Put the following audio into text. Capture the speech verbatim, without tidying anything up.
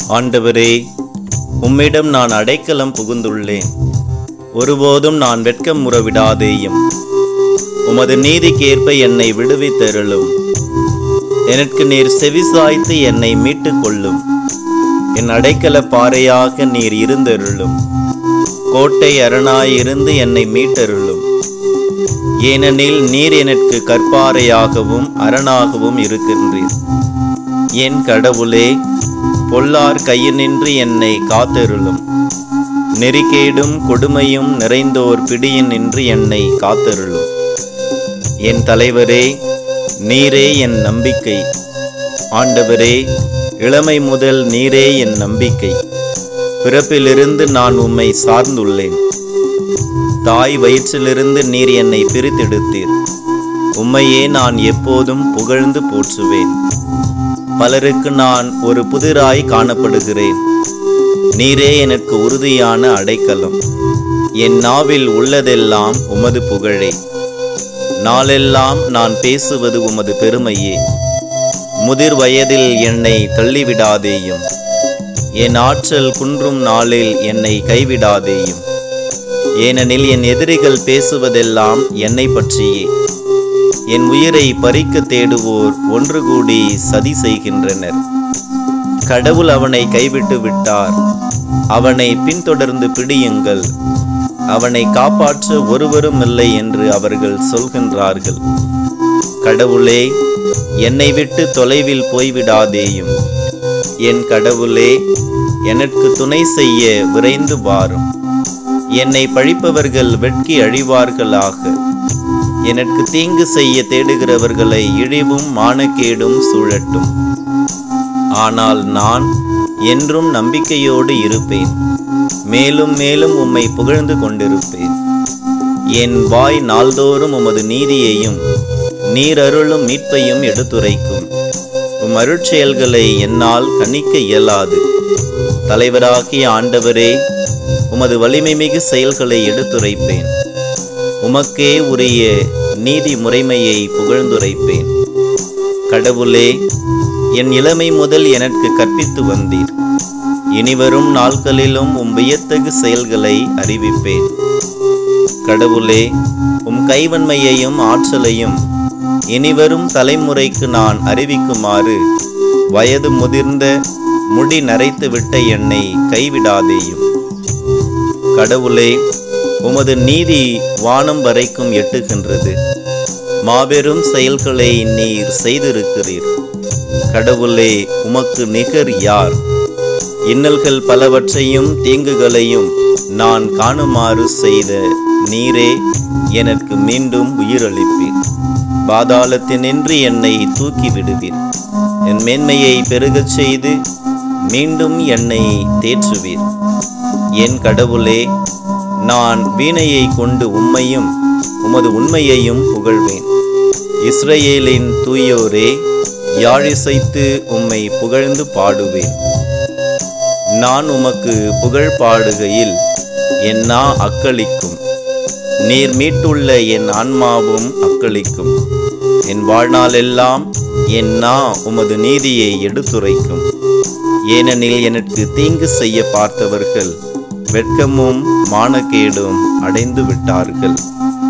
ஆண்டவரே, உம்மிடம் நான் அடைக்கலம் புகுந்துள்ளேன். ஒருபோதும் நான் வெட்கமுற விடாதேயும். உமது நீதிக்கேற்ப என்னை விடுவித்தருளும். எனக்கு நீர் செவிசாய்த்து என்னை மீட்டுக் கொள்ளும். என் அடைக்கல பாறையாக நீர் இருந்தருளும். கோட்டை அரணாயிருந்து என்னை மீட்டருளும். ஏனெனில் நீர் எனக்கு கற்பாறையாகவும் அரணாகவும் இருக்கின்றீர். என் கடவுளே, பொல்லார் கையினின்று என்னை காத்தருளும். நெறிகேடும் கொடுமையும் நிறைந்தோர் பிடியினின்று என்னை காத்தருளும். என் தலைவரே, நீரே என் நம்பிக்கை. ஆண்டவரே, இளமை முதல் நீரே என் நம்பிக்கை. பிறப்பிலிருந்து நான் உம்மை சார்ந்துள்ளேன். தாய் வயிற்றிலிருந்து நீர் என்னை பிரித்தெடுத்தீர். உம்மையே நான் எப்போதும் புகழ்ந்து போற்றுவேன். பலருக்கு நான் ஒரு புதிராய் காணப்படுகிறேன். நீரே எனக்கு உறுதியான அடைக்கலம். என் நாவில் உள்ளதெல்லாம் உமது புகழே. நாளெல்லாம் நான் பேசுவது உமது பெருமையே. முதிர் வயதில் என்னை தள்ளிவிடாதேயும். என் ஆற்றல் குன்றும் நாளில் என்னை கைவிடாதேயும். ஏனெனில் என் எதிரிகள் பேசுவதெல்லாம் என்னை பற்றியே. என் உயிரை பறிக்க தேடுவோர் ஒன்று கூடி சதி செய்கின்றனர். கடவுள் அவனை கைவிட்டு விட்டார். அவனை பின்தொடர்ந்து பிடியுங்கள். அவனை காப்பாற்ற ஒருவரும் இல்லை என்று அவர்கள் சொல்கின்றார்கள். கடவுளே, என்னை விட்டு தொலைவில் போய்விடாதேயும். என் கடவுளே, எனக்கு துணை செய்ய விரைந்து வாரும். என்னை பழிப்பவர்கள் வெட்கி அழிவார்களாக. எனக்கு தீங்கு செய்ய தேடுகிறவர்களை இழிவும் மானக்கேடும் சூழட்டும். ஆனால் நான் என்றும் நம்பிக்கையோடு இருப்பேன். மேலும் மேலும் உம்மை புகழ்ந்து கொண்டிருப்பேன். என் வாய் நாள்தோறும் உமது நீதியையும் நீர் அருளும் மீட்பையும் எடுத்துரைக்கும். உம் அருட்செயல்களை என்னால் கணிக்க இயலாது. தலைவராகிய ஆண்டவரே, உமது வலிமை மிகு செயல்களை எடுத்துரைப்பேன். உமக்கே உரிய நீதி முறைமையை புகழ்ந்துரைப்பேன். கடவுளே, என் இளமை முதல் எனக்கு கற்பித்து வந்தீர். இனிவரும் நாட்களிலும் உம் வியத்தகு செயல்களை அறிவிப்பேன். கடவுளே, உம் கைவன்மையையும் ஆற்றலையும் இனிவரும் தலைமுறைக்கு நான் அறிவிக்குமாறு வயது முதிர்ந்த முடி நரைத்துவிட்ட என்னை கைவிடாதேயும். கடவுளே, உமது நீதி வானம் வரைக்கும் எட்டுகின்றது. மாபெரும் செயல்களை நீர் செய்திருக்கிறீர். கடவுளே, உமக்கு நிகர் யார்? இன்னல்கள் பலவற்றையும் தீங்குகளையும் நான் காணுமாறு செய்த நீரே எனக்கு மீண்டும் உயிரளிப்பீர். பாதாளத்தினின்று என்னை தூக்கி விடுவீர். என் மேன்மையை பெருகச் செய்து மீண்டும் என்னை தேற்றுவீர். என் கடவுளே, நான் வீணையை கொண்டு உம்மையும் உமது உண்மையையும் புகழ்வேன். இஸ்ரவேலின் தூயோரே, யாழிசைத்து உம்மை புகழ்ந்து பாடுவேன். நான் உமக்கு புகழ் பாடுகையில் என் நா அக்களிக்கும். நீர் மீட்டுள்ள என் ஆன்மாவும் அக்களிக்கும். என் வாழ்நாளெல்லாம் என் நா உமது நீதியை எடுத்துரைக்கும். ஏனெனில் எனக்கு தீங்கு செய்ய பார்த்தவர்கள் வெட்கமும் மானக்கேடும் அடைந்து விட்டார்கள்.